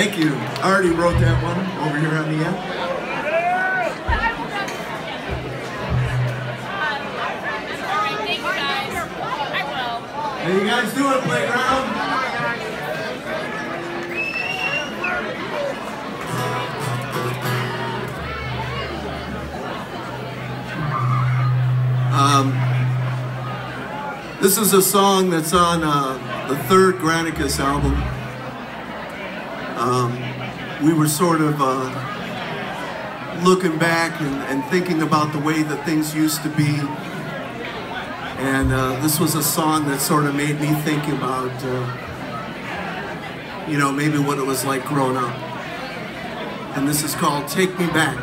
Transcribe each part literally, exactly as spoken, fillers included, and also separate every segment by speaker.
Speaker 1: Thank you. I already wrote that one over here on the end.
Speaker 2: Thank you guys. I will.
Speaker 1: How you guys doing, Playground? Um, this is a song that's on uh, the third Granicus album. Um, we were sort of uh, looking back and, and thinking about the way that things used to be. And uh, this was a song that sort of made me think about, uh, you know, maybe what it was like growing up. And this is called Take Me Back.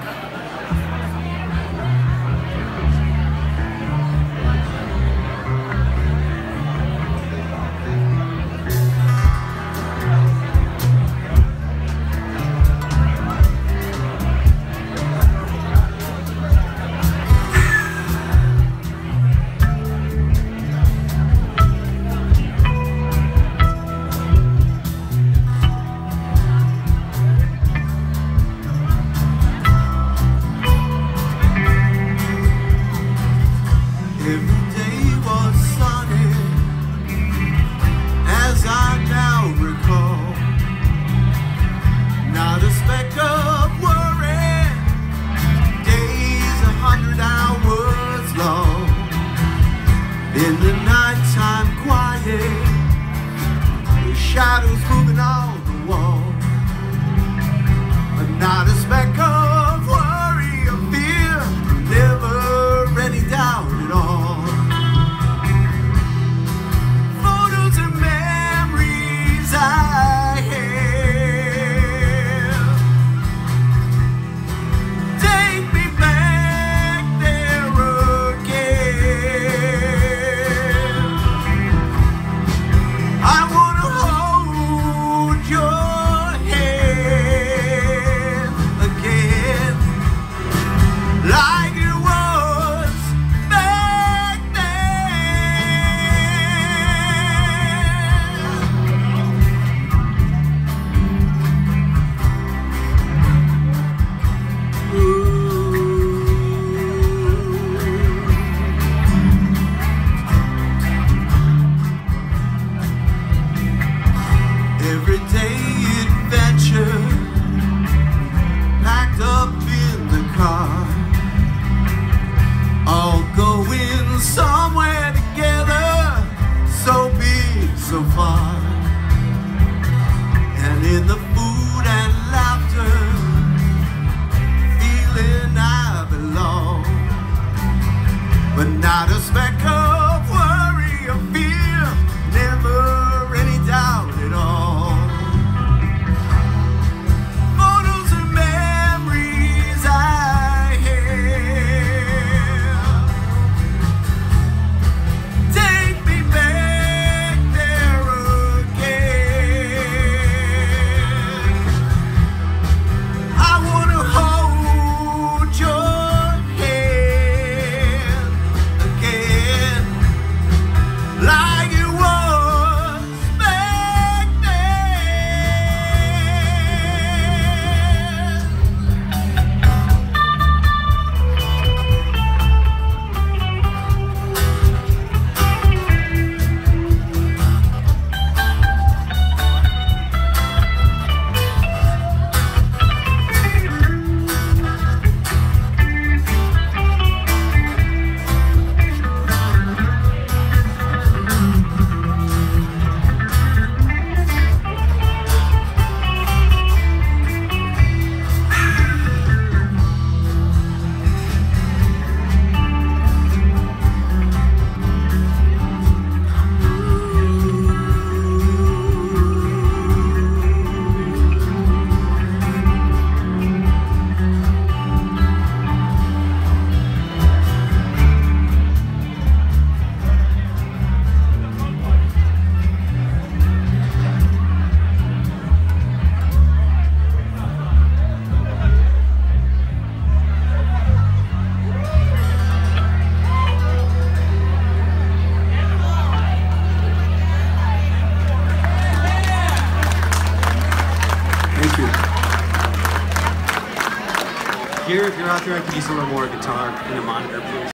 Speaker 1: In the nighttime quiet, the shadows moving on the wall, but not a speck of worry or fear, never any doubt at all. Photos and memories I have, take me back there again. I wanna hold your hand again, like it was back everyday adventure, packed up in the car, all going somewhere together, so big, so far. And in the food and laughter, feeling I belong, but not a speck of worry or fear, never any doubt at all. Photos and memories I have, take me back there again. I wanna hold your hand again,
Speaker 3: here, if you're out there, I could use a little more guitar in a monitor, please.